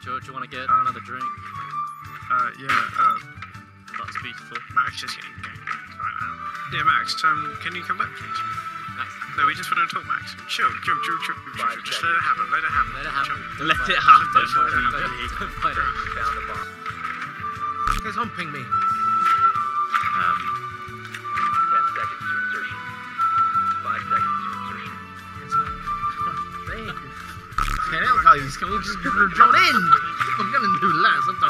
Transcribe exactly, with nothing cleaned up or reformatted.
Do you, do you want to get um, another drink? Uh, yeah, uh, That's beautiful. Max is getting going right now. Yeah, Max, um, can you come back, please? Max. No, we just want to talk, Max. Chill, chill, chill, chill. chill. Just let it happen, let it happen. Let it happen. Chill. Let it happen. Let it happen. Don't fight it. Found the bomb. Guys, humping me. Um, Ten seconds to insertion. Five seconds to insertion. Thank you. Okay, now guys, can we just drone in? I'm gonna do less. I'm